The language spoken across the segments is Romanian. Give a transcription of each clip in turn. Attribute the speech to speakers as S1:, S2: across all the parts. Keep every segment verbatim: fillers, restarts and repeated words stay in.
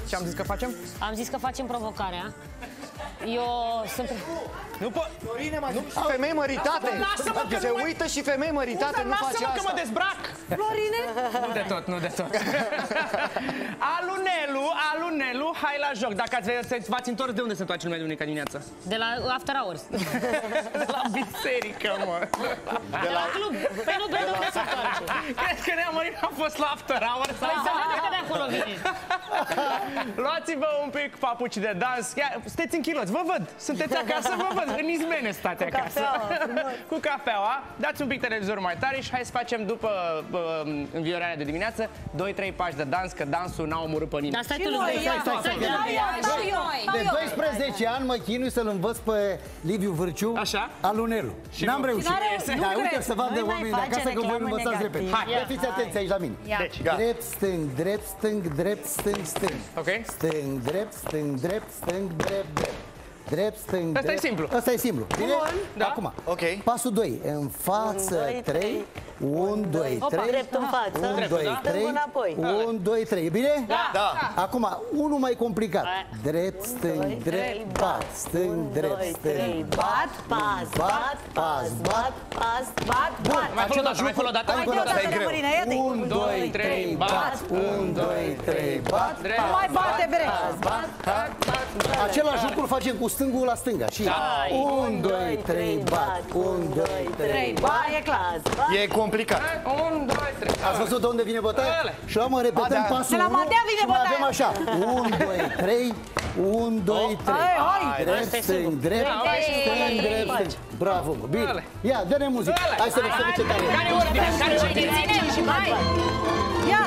S1: Ce am zis că facem?
S2: Am zis că facem provocarea. Eu sunt...
S1: Nu pot... Nu, și femei măritate. Se uită și femei măritate, nu face asta.
S3: Lasă-mă că mă dezbrac.
S2: Florine?
S3: Nu de tot, nu de tot. Alunelu, Alunelu, hai la joc. Dacă v-ați întors, de unde se întoarce lumea duminica dimineața?
S2: De la After Hours.
S3: De la biserică, mă.
S2: De la club. Păi nu, de unde se întoarce?
S3: Crezi că Neamărin a fost la After Hours?
S2: Păi se vede că de acolo vine.
S3: Luați-vă un pic papuci de dans. Ia, sunteți în chiloți, vă văd. Sunteți acasă, vă văd. În izmene stați acasă. Cu cafeaua. Dați un pic televizorul mai tare și hai să facem după uh, înviorarea de dimineață doi trei pași de dans, că dansul n-a omorât pe nimeni.
S2: Dar stai tu,
S4: de doisprezece ani mă chinui să-l învăț pe Liviu Vârciu.
S3: Așa?
S4: Alunelu. N-am reușit. Dar uite să vadă oamenii de acasă că voi nu învățați repede. Hai, fiți atenți aici la mine.
S3: Deci,
S4: drept, stâng, drept, stâng, drept, stâng, stâng.
S3: Ok.
S4: Stâng, drept, stâng, drept, stâng, drept, drept. Drept, stâng,
S3: Asta
S4: drept.
S3: e simplu.
S4: Asta e simplu. Bine?
S3: Da.
S4: Acum.
S1: Ok.
S4: Pasul doi. În față, trei. unu, doi, trei.
S5: Drept în față.
S4: unu, doi, trei. unu, doi, trei. E bine?
S3: Da.
S1: Da.
S4: Acum, unul mai complicat. Drept, stâng, drept, bat. Stâng, drept, stâng,
S5: Bat, pas, bat, pas, bat, pas, bat, bat.
S3: Mai fă o dată, mai fă o dată.
S5: Mai dă o dată, Marina, ia-te.
S4: unu, doi, trei, bat. unu, doi, trei, bat.
S5: Mai bate, bre.
S4: Același lucru facem cu stângul la stânga. Și unu, doi, trei, bat. unu, doi, trei, bat.
S5: E clas.
S1: E complicat.
S3: unu, doi, trei.
S4: Ați văzut de unde vine bătaia?
S3: Ele.
S4: Și la mă repetăm
S1: Adea.
S4: pasul
S5: De la
S4: unu
S5: Madea vine
S4: și mai
S5: bătaia.
S4: avem așa. unu, doi, trei. unu, doi, trei.
S5: hai.
S4: Drept, stâng, drept, stâng, drept, stâng. Bravo, mă. Bine. Ia, dă-ne muzică. Hai să vedem ce tare.
S3: Care ordine? Care ordine?
S2: Ținem și mai.
S5: Ia.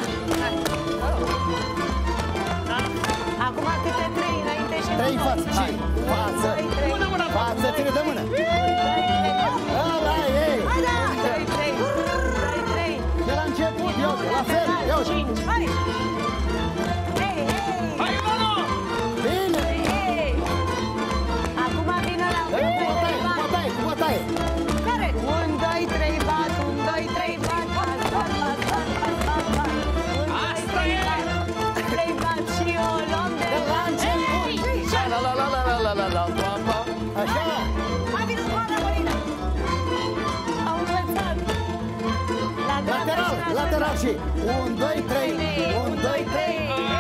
S5: Acum câte trei înainte și
S4: Trei în față. Și față. Față, ține de mână. Ăla e.
S5: Hai, da. trei, trei. trei.
S4: De la început, eu, la fel. Eu.
S5: Hai. Hei, hei.
S3: Hai, Ivano!
S4: Bine.
S5: Hei. Acum vine la
S4: Bătaie, cu bătaie, cu bătaie.
S5: care? unu, doi, trei, bat, unu, doi, trei, bat, bat, bat, bat, bat, bat, bat, bat.
S3: Asta e!
S5: trei, bat și o luăm de la început.
S1: La la la la la la la la la la.
S4: Așa.
S5: Hai, vină cu Ana, Marina. Am învățat. La dreapta
S4: Lateral,
S5: și la
S4: lateral și unu, doi, trei. unu, doi, trei.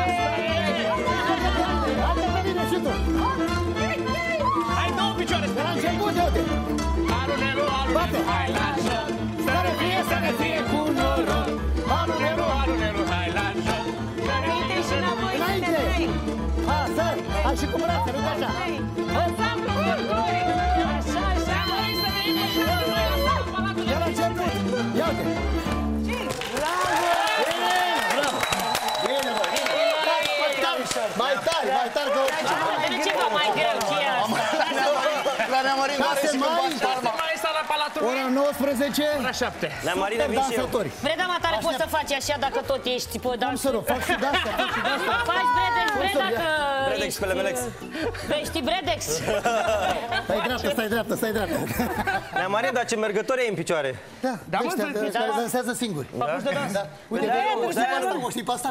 S4: Haide pe mine și tu.
S3: Hai, două picioare!
S4: De la început, uite.
S3: Alunelu, Alunelu, hai la joc! Să ne fie, să ne fie cu noroc! Alunelu, Alunelu, hai la joc!
S5: Înainte și înapoi,
S4: Înainte.
S5: câte trei.
S4: Hai, stai. Hai și cu brațe, nu așa.
S5: Trei. Ansamblu, urcuri. Așa, așa.
S4: De la început. Ia uite. Bravo. Bine, bă. Mai tare, mai tare că...
S2: De ceva mai greu ce e asta?
S1: La Neamărin are și cu bastarma.
S3: Mai sta la Palatul
S4: Ora nouăsprezece.
S3: Ora șapte.
S6: La Marina vin și eu.
S4: Dansatori.
S2: Breda, matare, poți să faci așa dacă tot ești tipo
S4: Cum
S2: dans.
S4: să nu? Fac și de-asta, fac și de-asta.
S2: Faci Bredex, Breda, că
S6: Bredex
S2: ești...
S6: pe Lebelex.
S2: Păi știi Bredex?
S4: Stai dreaptă, stai dreaptă, stai dreaptă.
S6: La Marina, dar ce mergători ai în picioare?
S4: Da,
S3: Da, mă,
S4: ăștia
S3: stai,
S4: care dansează singuri.
S3: Papuci de dans.
S4: Da. Uite, o știi pe asta, o știi pe asta?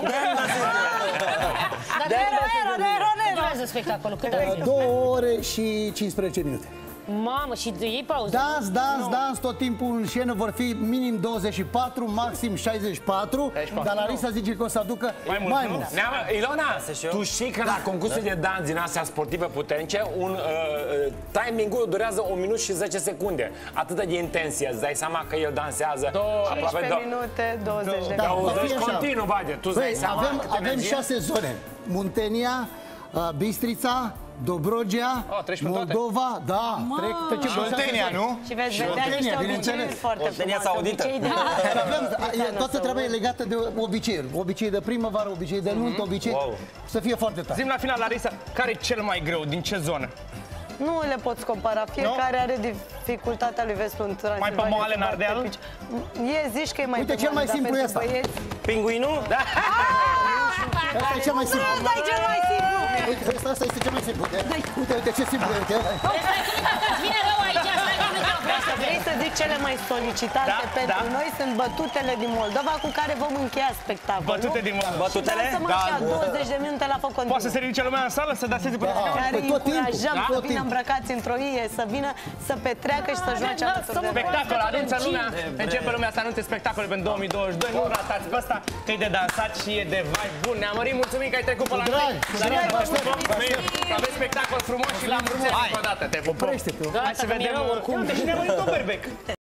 S2: Dar cât durează spectacolul? Cât are?
S4: Două ore și cincisprezece minute.
S2: Mamă, și iei pauză?
S4: Dans, dans, dans, tot timpul în scenă vor fi minim douăzeci și patru, maxim șaizeci și patru, dar Larisa zice că o să aducă mai mult.
S7: Neamă, Ilona, tu știi că la concursul de dans din astea sportive puternice, un uh, timing-ul durează un minut și zece secunde. Atât de intensie, îți dai seama că el dansează aproape
S5: cincisprezece minute, douăzeci de
S7: douăzeci continuu, bade, tu îți dai seama
S4: Avem,
S7: câtă
S4: avem
S7: energie?
S4: șase zone. Muntenia, uh, Bistrița, Dobrogea,
S3: Oh, treci pe toate.
S4: Moldova, da, trec, trecem pe șase
S1: Oltenia,
S4: zone.
S1: nu?
S5: Și veți vedea
S4: Oltenia,
S5: niște
S4: bineînțeles.
S5: obiceiuri foarte
S6: Oltenia
S5: frumoase.
S6: saudită.
S5: Obicei de...
S4: Și avem, e, toată treaba e legată de obiceiuri. Obicei de primăvară, obicei de nuntă, obicei
S6: Wow.
S4: să fie foarte tare.
S3: Zim la final, Larisa, care e cel mai greu? Din ce zonă?
S5: Nu le poți compara. Fiecare are dificultatea lui, vezi, în Transilvania.
S3: Mai pe moale, în Ardeal?
S5: E, zici că e mai
S4: Uite,
S5: pe
S4: cel mai
S5: moale, dar
S4: simplu e
S5: pentru
S4: asta.
S5: băieți-
S6: Pinguinul? Da.
S4: Asta e cel mai simplu.
S5: Asta e cel mai simplu.
S4: Uite, asta, asta este cel mai simplu. Uite, uite ce simplu e. Uite.
S2: Stai, că nu, dacă îți vine rău aici, stai că nu vreau să vrei.
S5: să zic cele mai solicitate
S3: Da,
S5: pentru
S3: da.
S5: noi sunt bătutele din Moldova cu care vom încheia spectacolul.
S3: Bătute din Moldova.
S6: Bătutele?
S5: Lasă-mă așa, douăzeci de minute la foc continuu.
S3: Poate să se ridice lumea în sală, să danseze până la
S5: Care îi
S4: Păi tot timpul,
S5: încurajăm
S4: da?
S5: să
S4: Tot
S5: vină
S4: timpul.
S5: îmbrăcați într-o ie, să vină să petreacă și să joace alături de noi.
S3: spectacol, anunță lumea, începe lumea să anunțe spectacole pentru două mii douăzeci și doi, nu ratați pe ăsta, că e de dansat și e de vai bun. Ne-am mulțumim că ai trecut pe la noi.
S4: drag,
S3: Dar
S4: drag,
S3: vă
S4: aștept,
S3: pupăm, să aveți spectacol frumos și la mulți ani încă o dată. Te pupăm. Hai să vedem.
S2: oricum.
S3: Uite, și ne-am tot berbec.